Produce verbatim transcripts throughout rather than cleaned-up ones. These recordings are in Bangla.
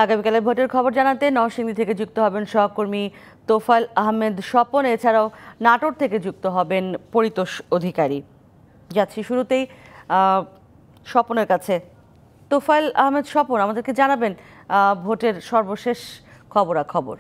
আগামীকালের ভোটের খবর জানাতে নরসিংদী থেকে যুক্ত হবেন সহকর্মী তোফায়েল আহমেদ স্বপন। এছাড়াও নাটোর থেকে যুক্ত হবেন পরিতোষ অধিকারী। যাচ্ছি শুরুতেই স্বপনের কাছে। তোফায়েল আহমেদ স্বপন, আমাদেরকে জানাবেন ভোটের সর্বশেষ খবরাখবর।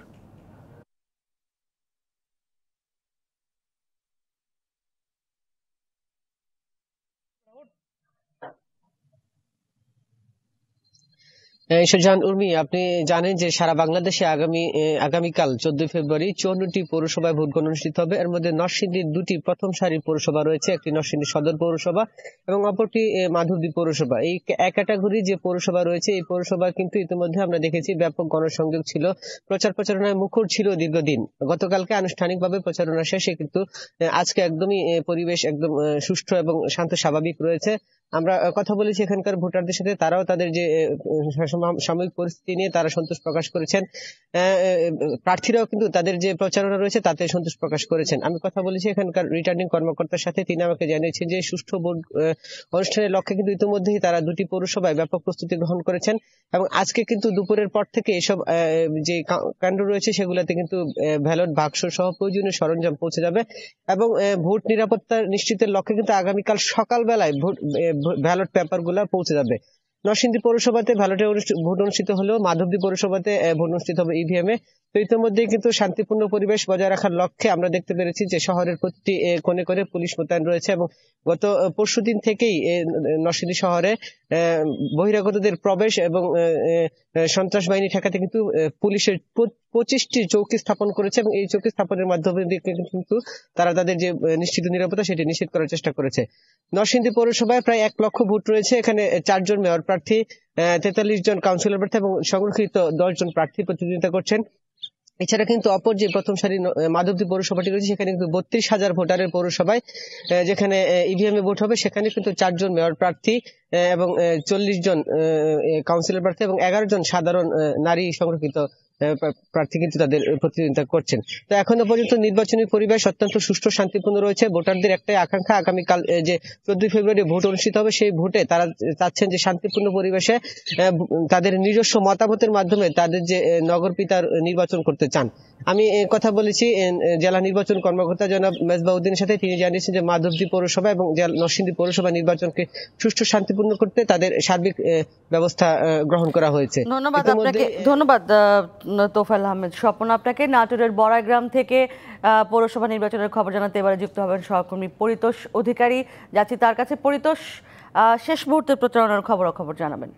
শাহজাহান উর্মি, আপনি জানেন যে সারা বাংলাদেশে আগামী আগামীকাল চোদ্দই ফেব্রুয়ারি চৌন্নটি পৌরসভায় ভোট গ্রহণ অনুষ্ঠিত হবে। এর মধ্যে নরসিংদীর দুটি প্রথম সারির পৌরসভা রয়েছে, একটি নরসিংদী সদর পৌরসভা এবং অপরটি মাধবদী পৌরসভা। এই ক্যাটাগরি যে পৌরসভা রয়েছে, এই পৌরসভা কিন্তু ইতিমধ্যে আমরা দেখেছি ব্যাপক গণসংযোগ ছিল, প্রচার প্রচারণায় মুখর ছিল দীর্ঘদিন। গতকালকে আনুষ্ঠানিকভাবে প্রচারণা শেষে কিন্তু আজকে একদমই পরিবেশ একদম সুষ্ঠু এবং শান্ত স্বাভাবিক রয়েছে। আমরা কথা বলেছি এখানকার ভোটারদের সাথে, তারাও তাদের যে সাময়িক পরিস্থিতি নিয়ে তারা সন্তোষ প্রকাশ করেছেন। প্রার্থীরাও কিন্তু তাদের যে প্রচারণা রয়েছে তাতে সন্তোষ প্রকাশ করেছেন। আমি কথা বলেছি এখানকার রিটার্নিং কর্মকর্তার সাথে, তিনি আমাকে জানিয়েছেন যে সুষ্ঠু ভোট অনুষ্ঠানের লক্ষ্যে কিন্তু ইতিমধ্যেই তারা দুটি পৌরসভায় ব্যাপক প্রস্তুতি গ্রহণ করেছেন এবং আজকে কিন্তু দুপুরের পর থেকে এসব যে কাণ্ড রয়েছে সেগুলোতে কিন্তু ব্যালট বাক্স সহ প্রয়োজনীয় সরঞ্জাম পৌঁছে যাবে এবং ভোট নিরাপত্তা নিশ্চিতের লক্ষ্যে কিন্তু আগামীকাল সকালবেলায় ভোট ব্যালট পেপার গুলা পৌঁছে যাবে। নরসিংদী পৌরসভাতে ব্যালটে ভোট অনুষ্ঠিত হলেও মাধবদী পৌরসভাতে ভোট অনুষ্ঠিত হবে ইভিএম এ। তো ইতিমধ্যে কিন্তু শান্তিপূর্ণ পরিবেশ বজায় রাখার লক্ষ্যে আমরা দেখতে পেরেছি যে শহরের প্রতিটি কোণে কোণে পুলিশ মোতায়েন রয়েছে এবং গত পরশু দিন থেকেই নরসিংদী শহরে বহিরাগতদের প্রবেশ এবং সন্ত্রাস বাহিনী ঠেকাতে কিন্তু পুলিশের পঁচিশটি চৌকি স্থাপন করেছে এবং এই চৌকি স্থাপনের মাধ্যমে কিন্তু তারা তাদের যে নিশ্চিত নিরাপত্তা সেটি নিশ্চিত করার চেষ্টা করেছে। নরসিংদী পৌরসভায় প্রায় এক লক্ষ ভোট রয়েছে। এখানে চারজন মেয়র প্রার্থী, তেতাল্লিশ জন কাউন্সিলর প্রার্থী এবং সংরক্ষিত দশ জন প্রার্থী প্রতিদ্বন্দ্বিতা করছেন। এছাড়া কিন্তু অপর যে প্রথম সারি মাধবদী পৌরসভাটি রয়েছে সেখানে কিন্তু বত্রিশ হাজার ভোটারের পৌরসভায় যেখানে ইভিএম এ ভোট হবে সেখানে কিন্তু চারজন মেয়র প্রার্থী এবং চল্লিশ জন কাউন্সিলর প্রার্থী এবং এগারো জন সাধারণ নারী সংরক্ষিত প্রার্থী কিন্তু তাদের প্রতিদ্বন্দ্বিতা করছেন। তো এখনো পর্যন্ত নির্বাচনী পরিবেশ অত্যন্ত সুষ্ঠু শান্তিপূর্ণ রয়েছে। ভোটারদের একটাই আকাঙ্ক্ষা, আগামীকাল যে চোদ্দই ফেব্রুয়ারি ভোট অনুষ্ঠিত হবে সেই ভোটে তারা চাচ্ছেন যে শান্তিপূর্ণ পরিবেশে তাদের নিজস্ব মতামতের মাধ্যমে তাদের যে নগর পিতার নির্বাচন করতে চান। আমি কথা বলেছি জেলা নির্বাচন কর্মকর্তা জনাব মেজবাউদ্দিনের সাথে, তিনি জানিয়েছেন যে মাধবদী পৌরসভা এবং নরসিংদী পৌরসভা নির্বাচনকে সুষ্ঠু শান্তিপূর্ণ করতে তাদের সার্বিক ব্যবস্থা গ্রহণ করা হয়েছে। ধন্যবাদ আপনাকে। ধন্যবাদ তোফায়েল আহমেদ স্বপন আপনাকে। নাটোরের বড়াইগ্রাম থেকে পৌরসভা নির্বাচনের খবর জানাতে এবারে যুক্ত হবেন সহকর্মী পরিতোষ অধিকারী। যাচ্ছি তার কাছে। পরিতোষ, শেষ মুহূর্তের প্রচারণার খবর খবর জানাবেন।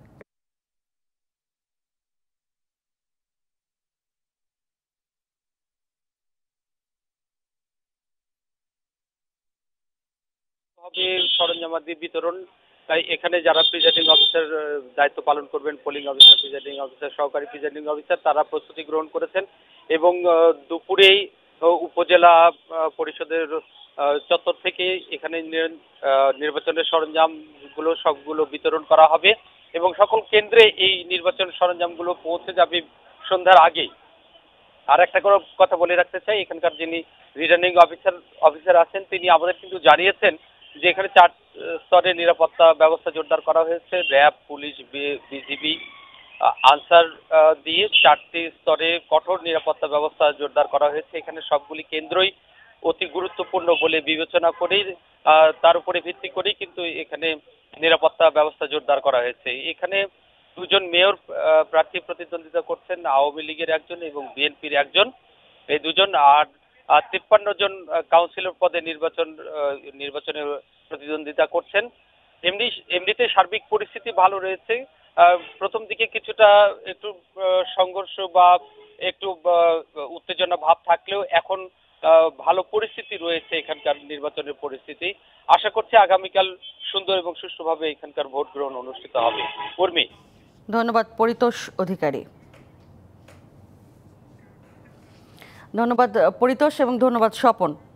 সরঞ্জামাদি বিতরণ, তাই এখানে যারা প্রিজাইডিং অফিসার দায়িত্ব পালন করবেন, পোলিং অফিসার, প্রিজাইডিং অফিসার, সহকারী প্রিজাইডিং অফিসার, তারা প্রস্তুতি গ্রহণ করেছেন এবং দুপুরেই উপজেলা পরিষদের চত্বর থেকে এখানে নির্বাচনের সরঞ্জাম গুলো সবগুলো বিতরণ করা হবে এবং সকল কেন্দ্রে এই নির্বাচন সরঞ্জামগুলো পৌঁছে যাবে সন্ধ্যার আগেই। আর একটা করে কথা বলে রাখতে চাই, এখানকার যিনি রিটার্নিং অফিসার অফিসার আছেন তিনি আমাদের কিন্তু জানিয়েছেন যে এখানে চার স্তরের নিরাপত্তা ব্যবস্থা জোরদার করা হয়েছে। র্যাব, পুলিশ, বিজিবি, আনসার দিয়ে চারটি স্তরে কঠোর নিরাপত্তা ব্যবস্থা জোরদার করা হয়েছে। এখানে সবগুলি কেন্দ্রই অতি গুরুত্বপূর্ণ বলে বিবেচনা করেই তার উপরে ভিত্তি করেই কিন্তু এখানে নিরাপত্তা ব্যবস্থা জোরদার করা হয়েছে। এখানে দুজন মেয়র প্রার্থী প্রতিদ্বন্দ্বিতা করছেন, আওয়ামী লীগের একজন এবং বিএনপির একজন, এই দুজন। আর তিপ্পান্ন জন কাউন্সিলর পদে নির্বাচন নির্বাচনে প্রতিদ্বন্দ্বিতা করছেন। এমনি এমনিতে সার্বিক পরিস্থিতি ভালো রয়েছে। প্রথম দিকে কিছুটা একটু সংঘর্ষ বা একটু উত্তেজনা ভাব থাকলেও এখন ভালো পরিস্থিতি রয়েছে এখানকার নির্বাচনের পরিস্থিতি। আশা করছি আগামীকাল সুন্দর এবং সুষ্ঠুভাবে এখানকার ভোট গ্রহণ অনুষ্ঠিত হবে। কর্মী, ধন্যবাদ পরিতোষ অধিকারী। ধন্যবাদ পরিতোষ এবং ধন্যবাদ স্বপন।